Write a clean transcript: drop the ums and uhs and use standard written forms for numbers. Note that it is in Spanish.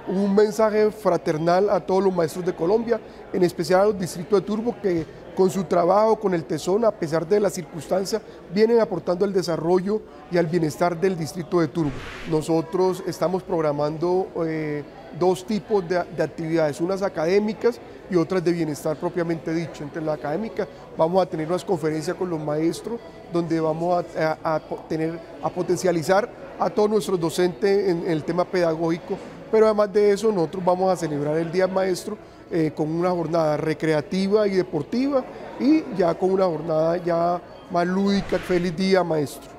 un mensaje fraternal a todos los maestros de Colombia, en especial a los distritos de Turbo que con su trabajo, con el tesón, a pesar de las circunstancias, vienen aportando al desarrollo y al bienestar del distrito de Turbo. Nosotros estamos programando dos tipos de actividades, unas académicas y otras de bienestar propiamente dicho. Entre la académica vamos a tener unas conferencias con los maestros donde vamos a potencializar a todos nuestros docentes en el tema pedagógico, pero además de eso nosotros vamos a celebrar el Día del Maestro con una jornada recreativa y deportiva y ya con una jornada ya más lúdica. Feliz Día Maestro.